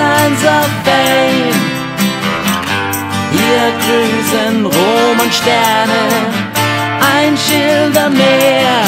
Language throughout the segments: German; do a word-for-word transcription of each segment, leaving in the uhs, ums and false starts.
Lines of Fame. Hier grüßen Rom und Sterne, ein Schildermeer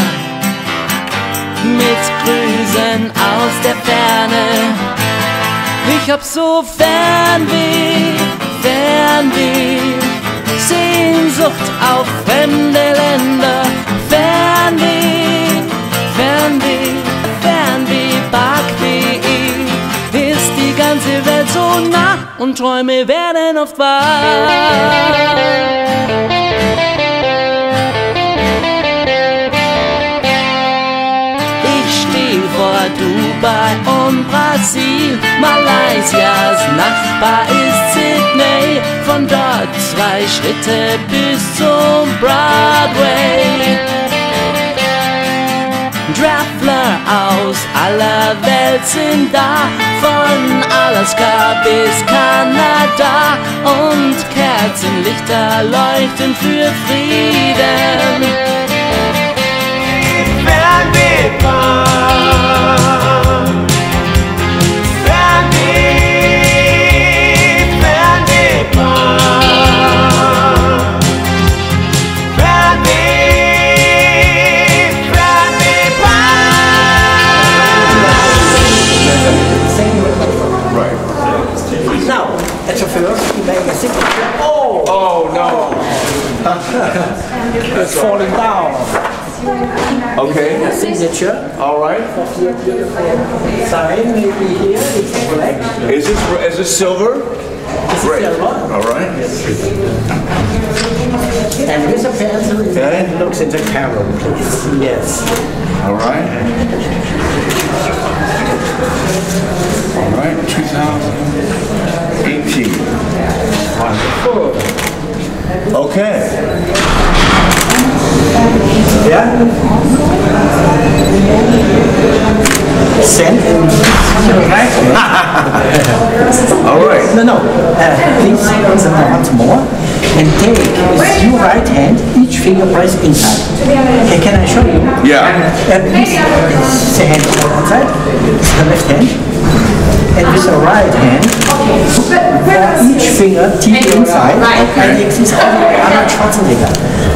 mit Grüßen aus der Ferne. Ich hab so Fernweh, Fernweh, Sehnsucht auf fremde Länder. Fernweh, Fernweh, Fernweh, Park.de ist die ganze Welt so nah und Träume werden oft wahr. Vor Dubai und Brasil, Malaysias Nachbar ist Sydney, von dort zwei Schritte bis zum Broadway. Traveler aus aller Welt sind da, von Alaska bis Kanada, und Kerzenlichter leuchten für Frieden. Oh! Oh no! It's falling down. Okay. Signature. All right. Sign maybe here. It's black. Is this is this silver? This Great. is silver. All right. And here's a pencil. Okay. It looks into camera, please. Yes. All right. All right. two thousand eighteen. Wonderful. Okay. Yeah. Send in. All right. No, no. Uh, please once more. And take with your right hand, each finger press inside. Okay, can I show you? Yeah. Uh, please, the hand outside. It's the left hand. And with the right hand, for each finger, teeth inside, and exist only Arnold Schwarzenegger.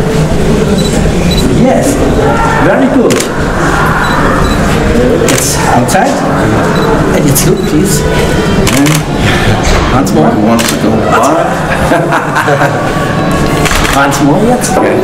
Yes, very good. It's outside, and it's look, please. Once more. Who wants to go on? Once more, yes. Okay.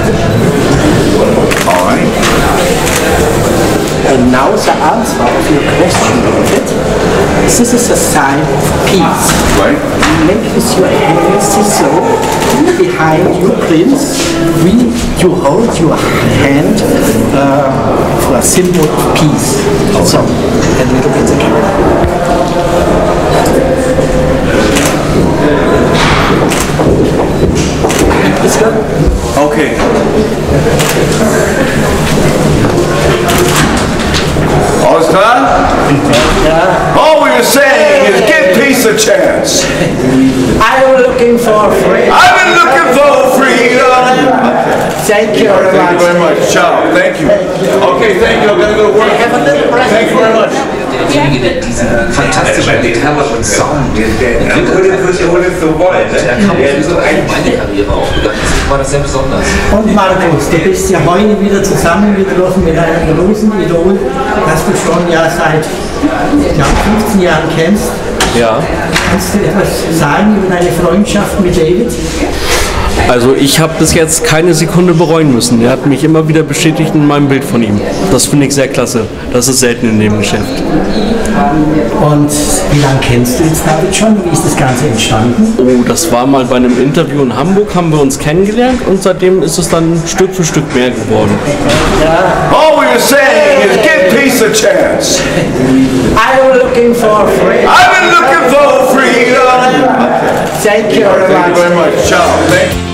All right. And now the answer of your question, David. This is a sign of peace. Right. Make with your hands so behind you, Prince. We, you hold your hand uh, for a symbol of peace. Okay. So, and look at the camera. It's good. Okay. All done? Yeah. All we were saying is give peace a chance. I'm looking for freedom. I've been looking for freedom. Thank you very Thank much. you very much. Ciao. Thank you. Okay, thank you. I'm gonna go to work. Have a little breath. Thank you very much. Derjenige, der diesen fantastischen Gitarre und Sound entwickelt hat, der kam so meine Karriere aufgegangen. Das war das sehr besonders. Und Markus, du bist ja heute wieder zusammengetroffen mit einem großen Idol, das du schon ja seit ja, fünfzehn Jahren kennst. Ja. Kannst du etwas sagen über deine Freundschaft mit David? Also ich habe bis jetzt keine Sekunde bereuen müssen. Er hat mich immer wieder bestätigt in meinem Bild von ihm. Das finde ich sehr klasse. Das ist selten in dem Geschäft. Und wie lange kennst du jetzt David schon? Wie ist das Ganze entstanden? Oh, das war mal bei einem Interview in Hamburg, haben wir uns kennengelernt und seitdem ist es dann Stück für Stück mehr geworden. Ja. All we were saying is give peace a chance. I'm looking for freedom. I've been looking for freedom. Thank you very much. Thank you very much. Ciao. Thank you.